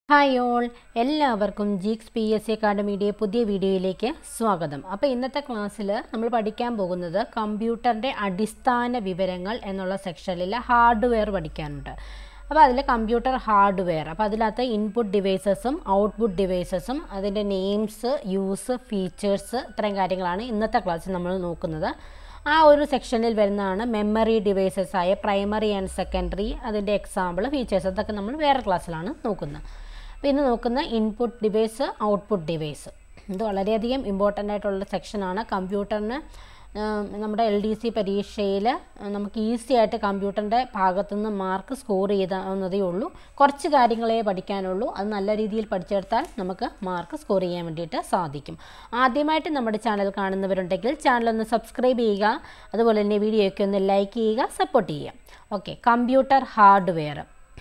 Hi all, എല്ലാവർക്കും geeks PSC അക്കാഡമിയുടെ പുതിയ വീഡിയോയിലേക്ക് സ്വാഗതം. അപ്പോൾ ഇന്നത്തെ ക്ലാസ്സിൽ നമ്മൾ പഠിക്കാൻ പോകുന്നത് കമ്പ്യൂട്ടറിൻ്റെ അടിസ്ഥാന വിവരങ്ങൾ എന്നുള്ള സെക്ഷനിൽ ഹാർഡ്വെയർ പഠിക്കാനുണ്ട്. അപ്പോൾ അതിൽ കമ്പ്യൂട്ടർ ഹാർഡ്വെയർ, അപ്പോൾ അതിനകത്ത് ഇൻപുട്ട് ഡിവൈസസും ഔട്ട്പുട്ട് ഡിവൈസസും അതിൻ്റെ നെയിംസ്, യൂസ്, ഫീച്ചേഴ്സ് ഇത്രയും കാര്യങ്ങളാണ് ഇന്നത്തെ ക്ലാസ്സിൽ നമ്മൾ നോക്കുന്നത്. ആ ഒരു സെക്ഷനിൽ വരുന്നതാണ് മെമ്മറി ഡിവൈസസ് ആയ പ്രൈമറി ആൻഡ് സെക്കൻഡറി, അതിൻ്റെ എക്സാമ്പിൾ, ഫീച്ചേഴ്സ്, അതൊക്കെ നമ്മൾ വേറെ ക്ലാസ്സിലാണ് നോക്കുന്നത്. അപ്പോൾ ഇന്ന് നോക്കുന്ന ഇൻപുട്ട് ഡിവൈസ്, ഔട്ട്പുട്ട് ഡിവൈസ്, ഇത് വളരെയധികം ഇമ്പോർട്ടൻ്റ് ആയിട്ടുള്ള സെക്ഷനാണ്. കമ്പ്യൂട്ടറിന് നമ്മുടെ LDC പരീക്ഷയിൽ നമുക്ക് ഈസി ആയിട്ട് കമ്പ്യൂട്ടറിൻ്റെ ഭാഗത്തുനിന്ന് മാർക്ക് സ്കോർ ചെയ്യാവുന്നതേ ഉള്ളൂ. കുറച്ച് കാര്യങ്ങളെ പഠിക്കാനുള്ളൂ. അത് നല്ല രീതിയിൽ പഠിച്ചെടുത്താൽ നമുക്ക് മാർക്ക് സ്കോർ ചെയ്യാൻ വേണ്ടിയിട്ട് സാധിക്കും. ആദ്യമായിട്ട് നമ്മുടെ ചാനൽ കാണുന്നവരുണ്ടെങ്കിൽ ചാനലൊന്ന് സബ്സ്ക്രൈബ് ചെയ്യുക, അതുപോലെ തന്നെ വീഡിയോയ്ക്ക് ഒന്ന് ലൈക്ക് ചെയ്യുക, സപ്പോർട്ട് ചെയ്യുക. Okay, computer hardware.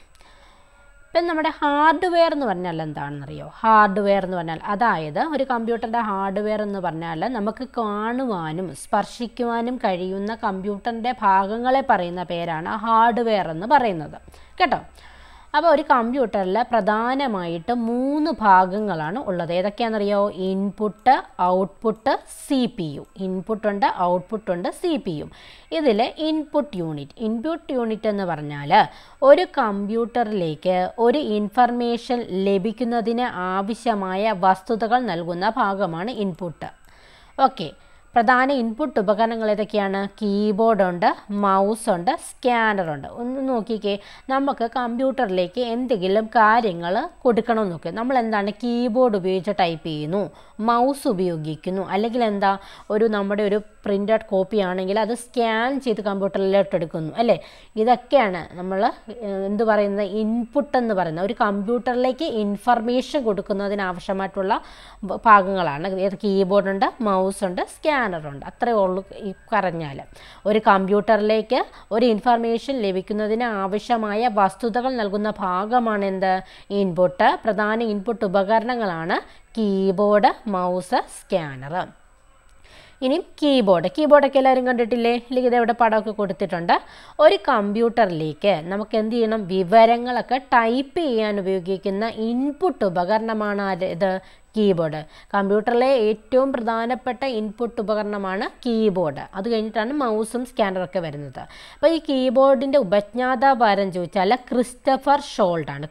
ഇപ്പം നമ്മുടെ ഹാർഡ്വെയർ എന്ന് പറഞ്ഞാൽ എന്താണെന്നറിയോ? ഹാർഡ്വെയർ എന്ന് പറഞ്ഞാൽ, അതായത് ഒരു കമ്പ്യൂട്ടറിൻ്റെ ഹാർഡ്വെയർ എന്ന് പറഞ്ഞാൽ നമുക്ക് കാണുവാനും സ്പർശിക്കുവാനും കഴിയുന്ന കമ്പ്യൂട്ടറിൻ്റെ ഭാഗങ്ങളെ പറയുന്ന പേരാണ് ഹാർഡ്വെയർ എന്ന് പറയുന്നത്, കേട്ടോ. അപ്പോൾ ഒരു കമ്പ്യൂട്ടറിൽ പ്രധാനമായിട്ട് 3 ഭാഗങ്ങളാണ് ഉള്ളത്. ഏതൊക്കെയാണെന്നറിയോ? Input, output, CPU. ഇൻപുട്ടുണ്ട്, ഔട്ട്പുട്ടുണ്ട്, CPU. ഇതിൽ ഇൻപുട്ട് യൂണിറ്റ് എന്ന് പറഞ്ഞാൽ ഒരു കമ്പ്യൂട്ടറിലേക്ക് ഒരു ഇൻഫർമേഷൻ ലഭിക്കുന്നതിന് ആവശ്യമായ വസ്തുതകൾ നൽകുന്ന ഭാഗമാണ് ഇൻപുട്ട്. ഓക്കെ, പ്രധാന ഇൻപുട്ട് ഉപകരണങ്ങൾ ഏതൊക്കെയാണ്? കീബോർഡുണ്ട്, മൗസുണ്ട്, സ്കാനറുണ്ട്. ഒന്ന് നോക്കിക്കേ, നമുക്ക് കമ്പ്യൂട്ടറിലേക്ക് എന്തെങ്കിലും കാര്യങ്ങൾ കൊടുക്കണമെന്ന് നോക്കുക. നമ്മൾ എന്താണ്? കീബോർഡ് ഉപയോഗിച്ച് ടൈപ്പ് ചെയ്യുന്നു, മൗസ് ഉപയോഗിക്കുന്നു, അല്ലെങ്കിൽ എന്താ, നമ്മുടെ ഒരു പ്രിൻ്റഡ് കോപ്പി ആണെങ്കിൽ അത് സ്കാൻ ചെയ്ത് കമ്പ്യൂട്ടറിലോട്ട് എടുക്കുന്നു, അല്ലേ? ഇതൊക്കെയാണ് നമ്മൾ എന്ത് പറയുന്നത്? ഇൻപുട്ട് എന്ന് പറയുന്നത്. ഒരു കമ്പ്യൂട്ടറിലേക്ക് ഇൻഫർമേഷൻ കൊടുക്കുന്നതിനാവശ്യമായിട്ടുള്ള ഭാഗങ്ങളാണ്. കീബോർഡുണ്ട്, മൗസുണ്ട്, സ്കാനറുണ്ട്. അത്രയേ ഉള്ളൂ ഈ പറഞ്ഞാൽ. ഒരു കമ്പ്യൂട്ടറിലേക്ക് ഒരു ഇൻഫർമേഷൻ ലഭിക്കുന്നതിന് ആവശ്യമായ വസ്തുതകൾ നൽകുന്ന ഭാഗമാണ് എന്ത്? ഇൻപുട്ട്. പ്രധാന ഇൻപുട്ട് ഉപകരണങ്ങളാണ് കീബോർഡ്, മൗസ്, സ്കാനർ. ഇനി കീബോർഡൊക്കെ എല്ലാവരും കണ്ടിട്ടില്ലേ? അല്ലെങ്കിൽ ഇതെവിടെ പടമൊക്കെ കൊടുത്തിട്ടുണ്ട്. ഒരു കമ്പ്യൂട്ടറിലേക്ക് നമുക്ക് എന്ത് ചെയ്യണം? വിവരങ്ങളൊക്കെ ടൈപ്പ് ചെയ്യാൻ ഉപയോഗിക്കുന്ന ഇൻപുട്ട് ഉപകരണമാണ് ഇത് കീബോർഡ്. കമ്പ്യൂട്ടറിലെ ഏറ്റവും പ്രധാനപ്പെട്ട ഇൻപുട്ട് ഉപകരണമാണ് കീബോർഡ്. അത് കഴിഞ്ഞിട്ടാണ് മൗസും സ്കാനറൊക്കെ വരുന്നത്. അപ്പോൾ ഈ കീബോർഡിൻ്റെ ഉപജ്ഞാതാവ് ആരെന്ന് ചോദിച്ചാൽ ക്രിസ്റ്റഫർ ഷോൾട്ടാണ്.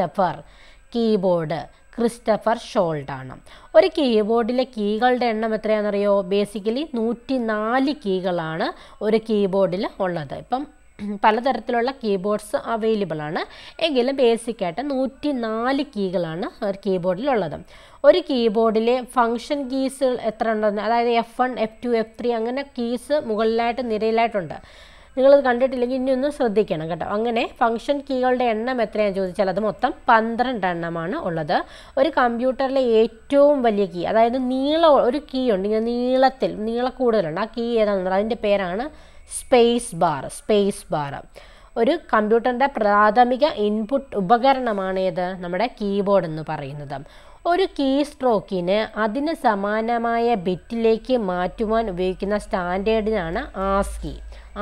ക്രിസ്റ്റഫർ ഷോൾട്ടാണ്. ഒരു കീബോർഡിലെ കീകളുടെ എണ്ണം എത്രയാണെന്നറിയോ? ബേസിക്കലി 104 കീകളാണ് ഒരു കീബോർഡിൽ ഉള്ളത്. ഇപ്പം പലതരത്തിലുള്ള കീബോർഡ്സ് അവൈലബിൾ ആണ്, എങ്കിലും ബേസിക്കായിട്ട് 104 കീകളാണ് ഒരു കീബോർഡിലുള്ളത്. ഒരു കീബോർഡിലെ ഫങ്ഷൻ കീസ് എത്ര ഉണ്ടെന്ന്, അതായത് F1, F2, F3 അങ്ങനെ കീസ് മുകളിലായിട്ട് നിരയിലായിട്ടുണ്ട്. നിങ്ങളത് കണ്ടിട്ടില്ലെങ്കിൽ ഇനി ഒന്ന് ശ്രദ്ധിക്കണം, കേട്ടോ. അങ്ങനെ ഫങ്ഷൻ കീകളുടെ എണ്ണം എത്രയാണെന്ന് ചോദിച്ചാൽ അത് മൊത്തം 12 എണ്ണമാണ് ഉള്ളത്. ഒരു കമ്പ്യൂട്ടറിലെ ഏറ്റവും വലിയ കീ, അതായത് ഒരു കീ ഉണ്ട്, ഇങ്ങനെ നീളക്കൂടുതലുണ്ട്. ആ കീ ഏതാണെന്ന് അതിൻ്റെ പേരാണ് സ്പേസ് ബാർ. ഒരു കമ്പ്യൂട്ടറിൻ്റെ പ്രാഥമിക ഇൻപുട്ട് ഉപകരണമാണ് ഏത്? നമ്മുടെ കീബോർഡ് എന്ന് പറയുന്നത്. ഒരു കീ സ്ട്രോക്കിന് അതിന് സമാനമായ ബിറ്റിലേക്ക് മാറ്റുവാൻ ഉപയോഗിക്കുന്ന സ്റ്റാൻഡേർഡിനാണ് ആസ്കി.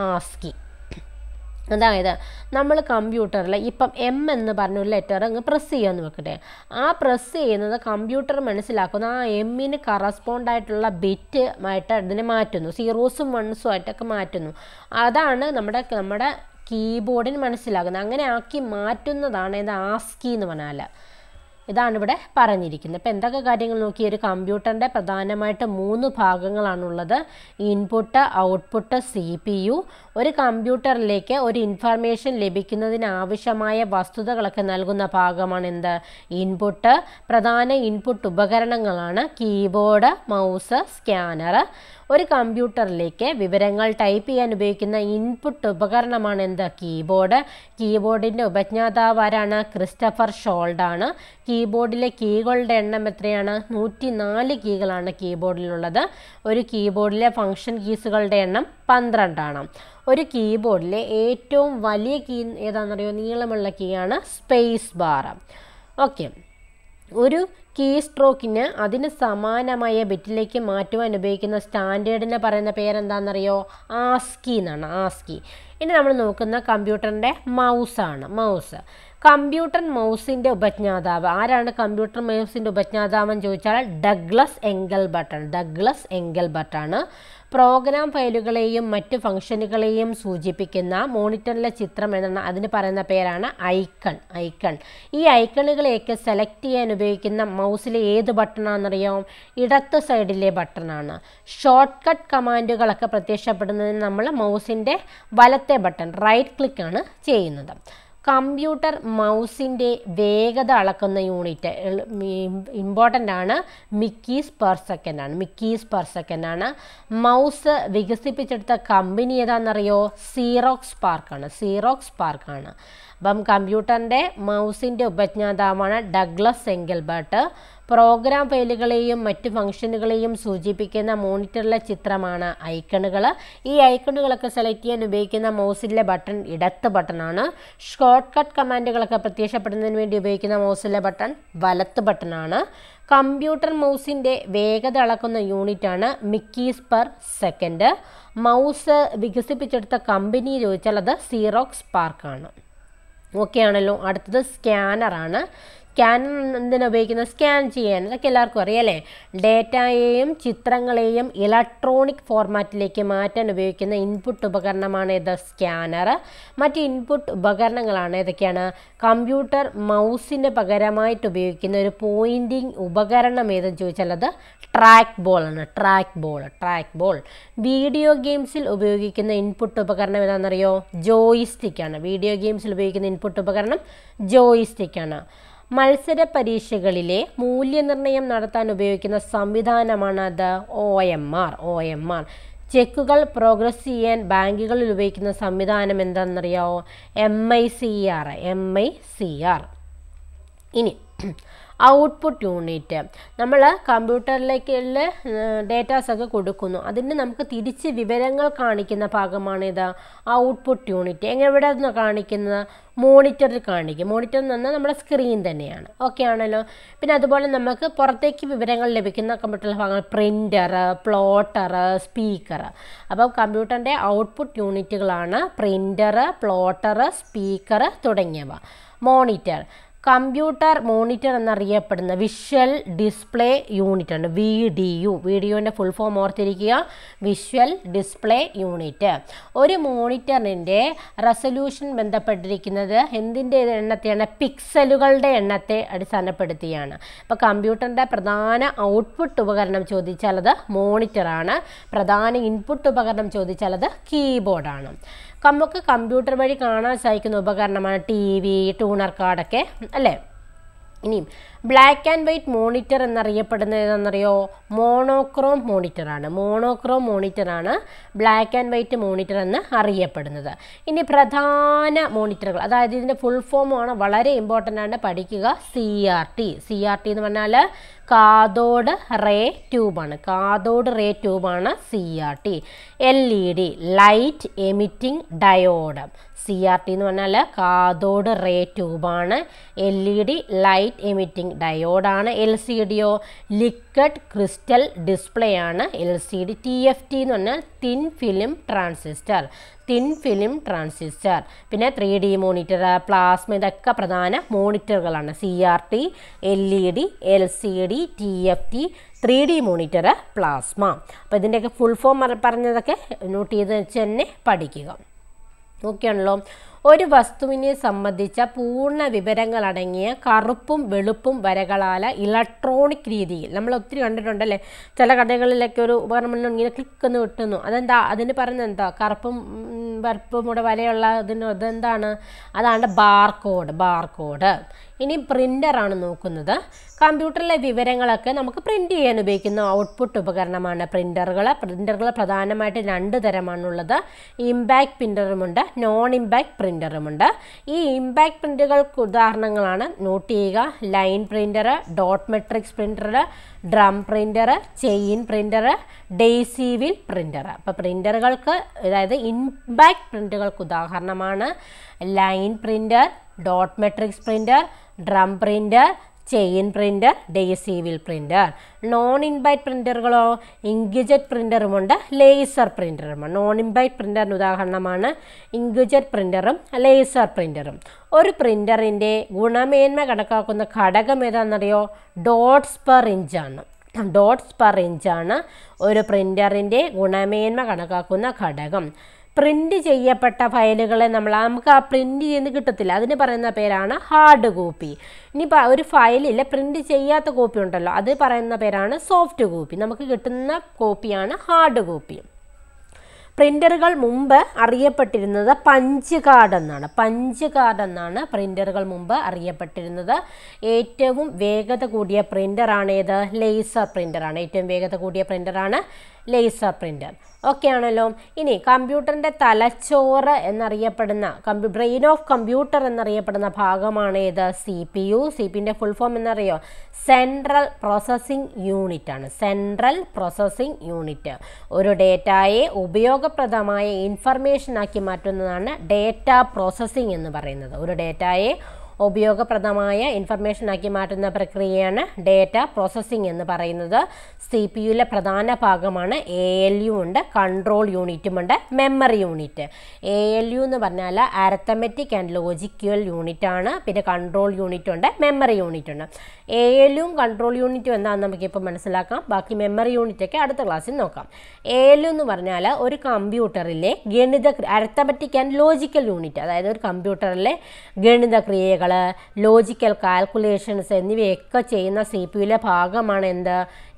അതായത് നമ്മൾ കമ്പ്യൂട്ടറിൽ ഇപ്പം M എന്ന് പറഞ്ഞൊരു ലെറ്റർ അങ്ങ് പ്രസ് ചെയ്യാമെന്ന് വെക്കട്ടെ. ആ പ്രസ് ചെയ്യുന്നത് കമ്പ്യൂട്ടർ മനസ്സിലാക്കുന്നു, ആ എമ്മിന് കറസ്പോണ്ടായിട്ടുള്ള ബിറ്റുമായിട്ട് അതിനെ മാറ്റുന്നു, 0സും 1സും ആയിട്ടൊക്കെ മാറ്റുന്നു. അതാണ് നമ്മുടെ കീബോർഡിന് മനസ്സിലാകുന്നത്. അങ്ങനെ ആക്കി മാറ്റുന്നതാണ് ഇത് ആസ്കി എന്ന് പറഞ്ഞാൽ. ഇതാണ് ഇവിടെ പറഞ്ഞിരിക്കുന്നത്. ഇപ്പോൾ എന്തൊക്കെ കാര്യങ്ങൾ നോക്കി? ഒരു കമ്പ്യൂട്ടറിൻ്റെ പ്രധാനമായിട്ട് 3 ഭാഗങ്ങളാണുള്ളത്. Input, output, CPU. ഒരു കമ്പ്യൂട്ടറിലേക്ക് ഒരു ഇൻഫർമേഷൻ ലഭിക്കുന്നതിന് ആവശ്യമായ വസ്തുതകളൊക്കെ നൽകുന്ന ഭാഗമാണ് എന്ത്? ഇൻപുട്ട്. പ്രധാന ഇൻപുട്ട് ഉപകരണങ്ങളാണ് കീബോർഡ്, മൗസ്, സ്കാനർ. ഒരു കമ്പ്യൂട്ടറിലേക്ക് വിവരങ്ങൾ ടൈപ്പ് ചെയ്യാൻ ഉപയോഗിക്കുന്ന ഇൻപുട്ട് ഉപകരണമാണ് എന്ത്? കീബോർഡിൻ്റെ ഉപജ്ഞാതാവ് ആരാണ്? ക്രിസ്റ്റഫർ ഷോൾട്ടാണ്. കീബോർഡിലെ കീകളുടെ എണ്ണം എത്രയാണ്? 104 കീകളാണ് കീബോർഡിലുള്ളത്. ഒരു കീബോർഡിലെ ഫങ്ഷൻ കീസുകളുടെ എണ്ണം 12 ആണ്. ഒരു കീബോർഡിലെ ഏറ്റവും വലിയ കീ ഏതാണെന്നറിയോ? നീളമുള്ള കീ ആണ് സ്പേസ് ബാർ. ഓക്കെ, ഒരു കീ സ്ട്രോക്കിന് അതിന് സമാനമായ ബിറ്റിലേക്ക് മാറ്റുവാൻ ഉപയോഗിക്കുന്ന സ്റ്റാൻഡേർഡിനെ പറയുന്ന പേരെന്താണെന്നറിയോ? ആസ്കി എന്നാണ്. ഇനി നമ്മൾ നോക്കുന്ന കമ്പ്യൂട്ടറിൻ്റെ മൗസാണ്. കമ്പ്യൂട്ടർ മൗസിൻ്റെ ഉപജ്ഞാതാവ് ആരാണ്? കമ്പ്യൂട്ടർ മൗസിൻ്റെ ഉപജ്ഞാതാവ് എന്ന് ചോദിച്ചാൽ ഡഗ്ലസ് എംഗൽബർട്ട് ആണ്. പ്രോഗ്രാം ഫയലുകളെയും മറ്റ് ഫംഗ്ഷനുകളെയും സൂചിപ്പിക്കുന്ന മോണിറ്ററിലെ ചിത്രം എന്നാണ് അതിന് പറയുന്ന പേരാണ് ഐക്കൺ. ഈ ഐക്കണുകളെയൊക്കെ സെലക്ട് ചെയ്യാൻ ഉപയോഗിക്കുന്ന മൗസിലെ ഏത് ബട്ടണാണെന്നറിയാം? ഇടത്ത് സൈഡിലെ ബട്ടണാണ്. ഷോർട്ട് കട്ട് കമാൻഡുകളൊക്കെ പ്രത്യക്ഷപ്പെടുന്നതിന് നമ്മൾ മൗസിൻ്റെ വലത്തെ ബട്ടൺ റൈറ്റ് ക്ലിക്കാണ് ചെയ്യുന്നത്. കമ്പ്യൂട്ടർ മൗസിൻ്റെ വേഗത അളക്കുന്ന യൂണിറ്റ് ഇമ്പോർട്ടൻ്റ് ആണ്, മിക്കീസ് പെർ സെക്കൻഡ് ആണ്. മൗസ് വികസിപ്പിച്ചെടുത്ത കമ്പനി ഏതാണെന്നറിയോ? സീറോക്സ് പാർക്ക് ആണ്. അപ്പം കമ്പ്യൂട്ടറിൻ്റെ മൗസിൻ്റെ ഉപജ്ഞാതാവാണ് ഡഗ്ലസ് എംഗൽബർട്ട്. പ്രോഗ്രാം ഫയലുകളെയും മറ്റ് ഫംഗ്ഷനുകളെയും സൂചിപ്പിക്കുന്ന മോണിറ്ററിലെ ചിത്രമാണ് ഐക്കണുകൾ. ഈ ഐക്കണുകളൊക്കെ സെലക്ട് ചെയ്യാൻ ഉപയോഗിക്കുന്ന മൗസിലെ ബട്ടൺ ഇടത്ത് ബട്ടണാണ്. ഷോർട്ട് കട്ട് കമാൻഡുകളൊക്കെ പ്രത്യക്ഷപ്പെടുന്നതിന് വേണ്ടി ഉപയോഗിക്കുന്ന മൗസിലെ ബട്ടൺ വലത്ത് ബട്ടണാണ്. കമ്പ്യൂട്ടർ മൗസിൻ്റെ വേഗത അളക്കുന്ന യൂണിറ്റാണ് മിക്കീസ് പെർ സെക്കൻഡ്. മൗസ് വികസിപ്പിച്ചെടുത്ത കമ്പനി ചോദിച്ചാൽ അത് സീറോക്സ് പാർക്കാണ്. ഓക്കെ ആണല്ലോ. അടുത്തത് സ്കാനറാണ്. സ്കാനർ എന്തിനാണ് ഉപയോഗിക്കുന്നത്? സ്കാൻ ചെയ്യാൻ. അതൊക്കെ എല്ലാവർക്കും അറിയാം അല്ലേ? ഡേറ്റയെയും ചിത്രങ്ങളെയും ഇലക്ട്രോണിക് ഫോർമാറ്റിലേക്ക് മാറ്റാൻ ഉപയോഗിക്കുന്ന ഇൻപുട്ട് ഉപകരണമാണ് ഇത് സ്കാനർ. മറ്റ് ഇൻപുട്ട് ഉപകരണങ്ങളാണ് ഏതൊക്കെയാണ്? കമ്പ്യൂട്ടർ മൗസിന് പകരമായിട്ട് ഉപയോഗിക്കുന്ന ഒരു പോയിൻറ്റിംഗ് ഉപകരണം ഏതെന്ന് ചോദിച്ചാൽ അത് ട്രാക്ക് ബോൾ. വീഡിയോ ഗെയിംസിൽ ഉപയോഗിക്കുന്ന ഇൻപുട്ട് ഉപകരണം ഏതാണെന്നറിയോ? ജോയിസ്റ്റിക്കാണ്. വീഡിയോ ഗെയിംസിൽ ഉപയോഗിക്കുന്ന ഇൻപുട്ട് ഉപകരണം ജോയിസ്റ്റിക്കാണ്. മത്സര പരീക്ഷകളിലെ മൂല്യനിർണ്ണയം നടത്താൻ ഉപയോഗിക്കുന്ന സംവിധാനമാണ് അത് OMR. ചെക്കുകൾ പ്രോഗ്രസ് ചെയ്യാൻ ബാങ്കുകളിൽ ഉപയോഗിക്കുന്ന സംവിധാനം എന്താണെന്നറിയാമോ? MICR. ഇനി ഔട്ട്പുട്ട് യൂണിറ്റ്. നമ്മൾ കമ്പ്യൂട്ടറിലേക്കുള്ള ഡേറ്റാസൊക്കെ കൊടുക്കുന്നു, അതിന് നമുക്ക് തിരിച്ച് വിവരങ്ങൾ കാണിക്കുന്ന ഭാഗമാണിത് ഔട്ട്പുട്ട് യൂണിറ്റ്. എവിടെ നിന്ന് കാണിക്കുന്നത്? മോണിറ്ററിൽ കാണിക്കും. മോണിറ്റർ എന്ന് പറഞ്ഞാൽ നമ്മുടെ സ്ക്രീൻ തന്നെയാണ്. ഓക്കെ ആണല്ലോ. പിന്നെ അതുപോലെ നമുക്ക് പുറത്തേക്ക് വിവരങ്ങൾ ലഭിക്കുന്ന കമ്പ്യൂട്ടറിലെ ഭാഗങ്ങൾ പ്രിൻ്റർ, പ്ലോട്ടർ, സ്പീക്കർ. അപ്പോൾ കമ്പ്യൂട്ടറിൻ്റെ ഔട്ട്പുട്ട് യൂണിറ്റുകളാണ് പ്രിൻ്റർ, പ്ലോട്ടർ, സ്പീക്കർ തുടങ്ങിയവ. മോണിറ്റർ. കമ്പ്യൂട്ടർ മോണിറ്റർ എന്നറിയപ്പെടുന്ന വിഷ്വൽ ഡിസ്പ്ലേ യൂണിറ്റ് ആണ് VDU. വീഡിയോൻ്റെ ഫുൾ ഫോം ഓർത്തിരിക്കുക, വിഷ്വൽ ഡിസ്പ്ലേ യൂണിറ്റ്. ഒരു മോണിറ്ററിൻ്റെ റെസൊല്യൂഷൻ ബന്ധപ്പെട്ടിരിക്കുന്നത് എന്തിൻ്റെ എണ്ണത്തെയാണ്? പിക്സലുകളുടെ എണ്ണത്തെ അടിസ്ഥാനപ്പെടുത്തിയാണ്. അപ്പോൾ കമ്പ്യൂട്ടറിൻ്റെ പ്രധാന ഔട്ട്പുട്ട് ഉപകരണം ചോദിച്ചാൽ അത് മോണിറ്ററാണ്. പ്രധാന ഇൻപുട്ട് ഉപകരണം ചോദിച്ചാൽ അത് കീബോർഡാണ്. നമുക്ക് കമ്പ്യൂട്ടർ വഴി കാണാൻ സാധിക്കുന്ന ഉപകരണമാണ് TV, ട്യൂണർ കാർഡൊക്കെ അല്ലേ. ഇനിയും ബ്ലാക്ക് ആൻഡ് വൈറ്റ് മോണിറ്റർ എന്നറിയപ്പെടുന്നത് ഏതാണെന്നറിയോ? മോണോക്രോം മോണിറ്ററാണ് ബ്ലാക്ക് ആൻഡ് വൈറ്റ് മോണിറ്റർ എന്ന് അറിയപ്പെടുന്നത്. ഇനി പ്രധാന മോണിറ്ററുകൾ, അതായത് ഇതിൻ്റെ ഫുൾ ഫോമാണ് വളരെ ഇമ്പോർട്ടൻ്റ് ആണ്, പഠിക്കുക. CRT എന്ന് പറഞ്ഞാൽ കാഥോഡ് റേ ട്യൂബാണ്. CRT. LED light emitting diode. CRT എന്ന് പറഞ്ഞാൽ കാഥോഡ് റേ ട്യൂബാണ്. LED ലൈറ്റ് എമിറ്റിംഗ് ഡയോഡാണ്. LCDയോ ലിക്വിഡ് ക്രിസ്റ്റൽ ഡിസ്പ്ലേ ആണ് LCD. TFT എന്ന് പറഞ്ഞാൽ തിൻ ഫിലിം ട്രാൻസിസ്റ്റർ. പിന്നെ 3D മോണിറ്റർ, പ്ലാസ്മ, ഇതൊക്കെ പ്രധാന മോണിറ്ററുകളാണ്. CRT, LED, LCD, TFT, 3D monitor, plasma. അപ്പോൾ ഇതിൻ്റെയൊക്കെ ഫുൾ ഫോം പറഞ്ഞതൊക്കെ നോട്ട് ചെയ്ത് വെച്ച് തന്നെ പഠിക്കുക. ഓക്കെ ആണല്ലോ. ഒരു വസ്തുവിനെ സംബന്ധിച്ച പൂർണ്ണ വിവരങ്ങൾ അടങ്ങിയ കറുപ്പും വെളുപ്പും വരകളാൽ ഇലക്ട്രോണിക് രീതിയിൽ നമ്മൾ ഒത്തിരി കണ്ടിട്ടുണ്ടല്ലേ. ചില കടകളിലൊക്കെ ഒരു ഉപകരണം ഇങ്ങനെ ക്ലിക്കൊന്ന് കിട്ടുന്നു. അതെന്താ? അതിന് പറയുന്നത് എന്താ? കറുപ്പും വെളുപ്പും കൂടെ വരയുള്ള അതെന്താണ്? അതാണ് ബാർകോഡ്. ഇനി പ്രിൻ്ററാണ് നോക്കുന്നത്. കമ്പ്യൂട്ടറിലെ വിവരങ്ങളൊക്കെ നമുക്ക് പ്രിൻ്റ് ചെയ്യാൻ ഉപയോഗിക്കുന്ന ഔട്ട്പുട്ട് ഉപകരണമാണ് പ്രിൻ്ററുകൾ. പ്രധാനമായിട്ട് 2 തരമാണുള്ളത്. ഇമ്പാക്ട് പ്രിൻ്ററുമുണ്ട്, നോൺ ഇമ്പാക്ട് പ്രിൻ്ററുമുണ്ട്. ഈ ഇമ്പാക്ട് പ്രിൻ്ററുകൾക്ക് ഉദാഹരണങ്ങളാണ് നോട്ട് ചെയ്യുക. Line printer, dot matrix printer, drum printer, chain printer, daisy wheel printer. അപ്പോൾ പ്രിൻ്ററുകൾക്ക്, അതായത് ഇമ്പാക്ട് പ്രിൻ്ററുകൾക്ക് ഉദാഹരണമാണ് line printer, dot matrix printer, drum printer, chain printer, daisy wheel printer. Non impact പ്രിൻ്ററുകളോ ഇങ്ക്ജെറ്റ് പ്രിൻ്ററുമുണ്ട്, ലേസർ പ്രിൻ്ററുമുണ്ട്. നോൺ ഇൻബൈറ്റ് പ്രിൻ്ററിന് ഉദാഹരണമാണ് ഇങ്ക്ജെറ്റ് പ്രിൻ്ററും ലേസർ പ്രിൻ്ററും. ഒരു പ്രിൻ്ററിൻ്റെ ഗുണമേന്മ കണക്കാക്കുന്ന ഘടകം ഏതാണെന്നറിയോ? ഡോട്ട്സ് പെർ ഇഞ്ചാണ്. ഡോട്ട്സ് പെർ ഇഞ്ചാണ് ഒരു പ്രിൻ്ററിൻ്റെ ഗുണമേന്മ കണക്കാക്കുന്ന ഘടകം. പ്രിൻ്റ് ചെയ്യപ്പെട്ട ഫയലുകളെ നമുക്ക് ആ പ്രിൻ്റ് ചെയ്യുന്ന കിട്ടത്തില്ല, അതിന് പറയുന്ന പേരാണ് ഹാർഡ് കോപ്പി. ഇനിയിപ്പോൾ ഒരു ഫയലിൽ പ്രിൻ്റ് ചെയ്യാത്ത കോപ്പി ഉണ്ടല്ലോ, അത് പറയുന്ന പേരാണ് സോഫ്റ്റ് കോപ്പി. നമുക്ക് കിട്ടുന്ന കോപ്പിയാണ് ഹാർഡ് കോപ്പി. പ്രിൻ്ററുകൾ മുമ്പ് അറിയപ്പെട്ടിരുന്നത് പഞ്ച് കാർഡ് എന്നാണ്. പഞ്ച് കാർഡ് എന്നാണ് പ്രിൻ്ററുകൾ മുമ്പ് അറിയപ്പെട്ടിരുന്നത്. ഏറ്റവും വേഗത കൂടിയ പ്രിൻ്ററാണ് ഏത്? ലേസർ പ്രിൻ്ററാണ്. ഏറ്റവും വേഗത കൂടിയ പ്രിൻ്ററാണ് ലേസർ പ്രിൻ്റർ. ഓക്കെ ആണല്ലോ. ഇനി കമ്പ്യൂട്ടറിൻ്റെ തലച്ചോറ് എന്നറിയപ്പെടുന്ന ബ്രെയിൻ ഓഫ് കമ്പ്യൂട്ടർ എന്നറിയപ്പെടുന്ന ഭാഗമാണ് ഏത്? CPU. CPUൻ്റെ ഫുൾ ഫോം എന്നറിയോ? സെൻട്രൽ പ്രോസസ്സിംഗ് യൂണിറ്റ് ആണ്. Central processing unit. ഒരു ഡേറ്റയെ ഉപയോഗപ്രദമായ ഇൻഫർമേഷൻ ആക്കി മാറ്റുന്നതാണ് ഡേറ്റ പ്രോസസ്സിംഗ് എന്ന് പറയുന്നത്. ഒരു ഡേറ്റയെ ഉപയോഗപ്രദമായ ഇൻഫർമേഷൻ ആക്കി മാറ്റുന്ന പ്രക്രിയയാണ് ഡേറ്റ പ്രോസസ്സിംഗ് എന്ന് പറയുന്നത്. CPU പ്രധാന ഭാഗമാണ് ALU ഉണ്ട്, കൺട്രോൾ യൂണിറ്റുമുണ്ട്, മെമ്മറി യൂണിറ്റ്. ALU എന്ന് പറഞ്ഞാൽ അരിത്തമെറ്റിക് ആൻഡ് ലോജിക്കൽ യൂണിറ്റ് ആണ്. പിന്നെ കൺട്രോൾ യൂണിറ്റ് ഉണ്ട്, മെമ്മറി യൂണിറ്റ് ഉണ്ട്. ALUവും കൺട്രോൾ യൂണിറ്റും എന്താണെന്ന് നമുക്കിപ്പോൾ മനസ്സിലാക്കാം. ബാക്കി മെമ്മറി യൂണിറ്റൊക്കെ അടുത്ത ക്ലാസ്സിൽ നോക്കാം. ALU എന്ന് പറഞ്ഞാൽ ഒരു കമ്പ്യൂട്ടറിലെ അരിത്തമെറ്റിക് ആൻഡ് ലോജിക്കൽ യൂണിറ്റ്, അതായത് ഒരു കമ്പ്യൂട്ടറിലെ ഗണിത ക്രിയകൾ, ലോജിക്കൽ കാൽക്കുലേഷൻസ് എന്നിവയൊക്കെ ചെയ്യുന്ന CPU ഭാഗമാണ് എന്ത്?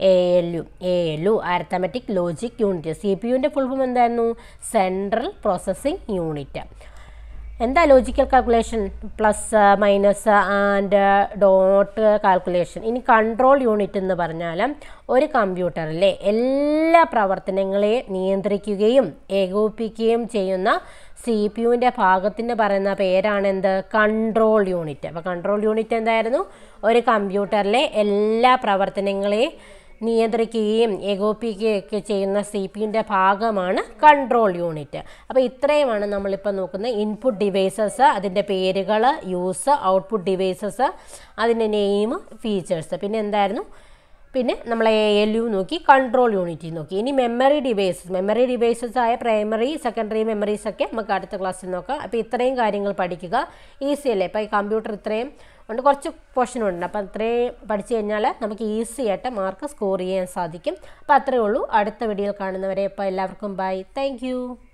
ALU arithmetic logic unit. CPUൻ്റെ ഫുൾ ഫോം എന്തായിരുന്നു? Central processing unit. എന്താ logical calculation? Plus minus and dot calculation. ഇനി കൺട്രോൾ യൂണിറ്റ് എന്ന് പറഞ്ഞാൽ ഒരു കമ്പ്യൂട്ടറിലെ എല്ലാ പ്രവർത്തനങ്ങളെയും നിയന്ത്രിക്കുകയും ഏകോപിപ്പിക്കുകയും ചെയ്യുന്ന CPUൻ്റെ ഭാഗത്തിന് പറയുന്ന പേരാണ് എന്ത്? Control unit. അപ്പോൾ കൺട്രോൾ യൂണിറ്റ് എന്തായിരുന്നു? ഒരു കമ്പ്യൂട്ടറിലെ എല്ലാ പ്രവർത്തനങ്ങളെയും നിയന്ത്രിക്കുകയും ഏകോപിപ്പിക്കുകയൊക്കെ ചെയ്യുന്ന CPUൻ്റെ ഭാഗമാണ് കൺട്രോൾ യൂണിറ്റ്. അപ്പോൾ ഇത്രയുമാണ് നമ്മളിപ്പോൾ നോക്കുന്ന ഇൻപുട്ട് ഡിവൈസസ്, അതിൻ്റെ പേരുകൾ, യൂസ്, ഔട്ട്പുട്ട് ഡിവൈസസ്, അതിൻ്റെ നെയിം, ഫീച്ചേഴ്സ്. പിന്നെ എന്തായിരുന്നു? പിന്നെ നമ്മൾ ALU നോക്കി, കൺട്രോൾ യൂണിറ്റ് നോക്കി. ഇനി മെമ്മറി ഡിവൈസസ് ആയ പ്രൈമറി, സെക്കൻഡറി മെമ്മറീസൊക്കെ നമുക്ക് അടുത്ത ക്ലാസ്സിൽ നോക്കാം. അപ്പോൾ ഇത്രയും കാര്യങ്ങൾ പഠിക്കുക. ഈസി അല്ലേ? ഇപ്പോൾ ഈ കമ്പ്യൂട്ടർ ഇത്രയും ഉണ്ട്, കുറച്ച് പോർഷൻ ഉണ്ട്. അപ്പോൾ ഇത്രയും പഠിച്ചു കഴിഞ്ഞാൽ നമുക്ക് ഈസി ആയിട്ട് മാർക്ക് സ്കോർ ചെയ്യാൻ സാധിക്കും. അപ്പോൾ അത്രയേ ഉള്ളൂ. അടുത്ത വീഡിയോയിൽ കാണുന്നവരെ ഇപ്പോൾ എല്ലാവർക്കും ബൈ. താങ്ക്